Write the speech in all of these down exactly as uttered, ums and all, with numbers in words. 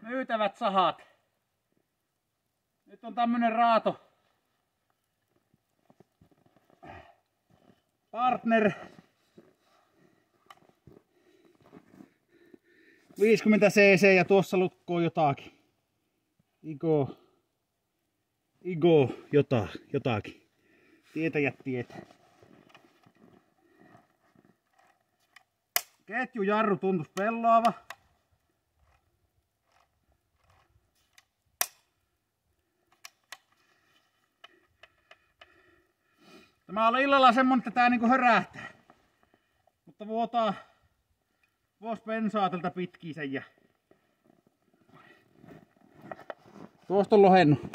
myytävät sahat. Nyt on tämmönen raato. Partner. viisikymmentä cc ja tuossa lukkoo jotakin. Igo. Igo jota, jotakin. Tietäjät tietää. Ketjujarru tuntus pelloava. Tämä oli illalla semmonen, että tää niinku hörähtää. Mutta vuotaa vuos bensaa tältä pitkiä ja tuosta on lohennut.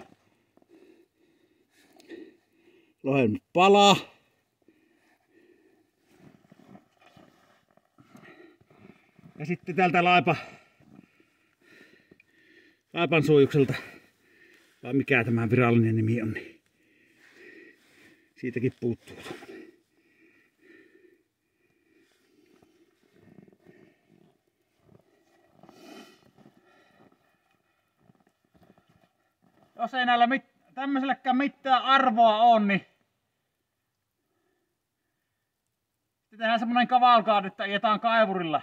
Lohennut palaa. Ja sitten täältä laipa laipan suojukselta, vai mikä tämä virallinen nimi on, niin siitäkin puuttuu. Jos ei näillä mit, tämmöisellekään mitään arvoa on, niin sitten tehdään semmonen kavalkaadi, että ajetaan kaivurilla.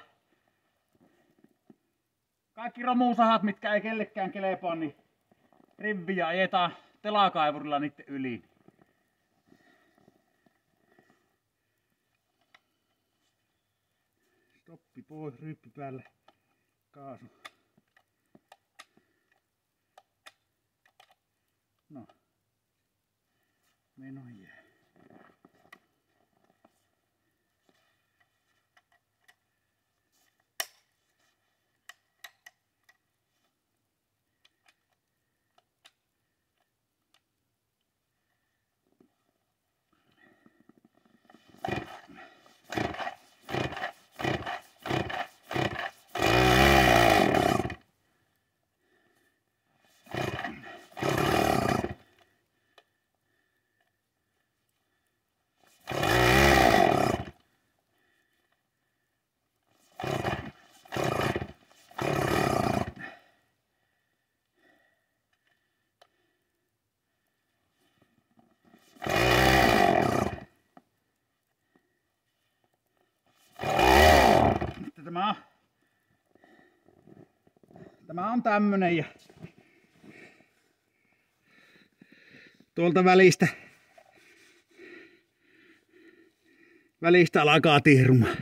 Kaikki romusahat, mitkä ei kellekään kelepaa, niin riviä ajetaan telakaivurilla niitten yli. Stoppi pois, ryyppi päälle, kaasu. No, meno jää. Tämä on, tämä on tämmönen ja tuolta välistä välistä alkaa tihrumaan.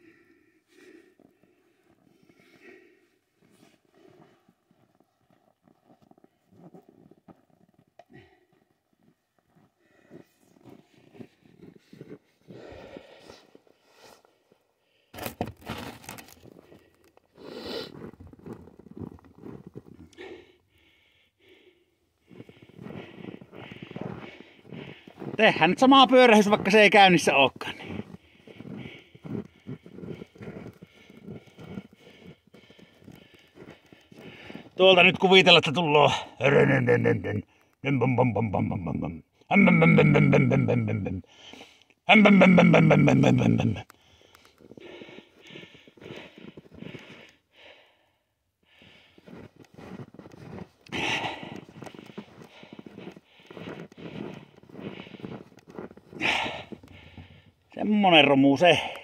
Tehdään nyt samaa pyörähys, vaikka se ei käynnissä olekaan. Tuolta nyt kuvitella, että tulloo. Semmonen romu se.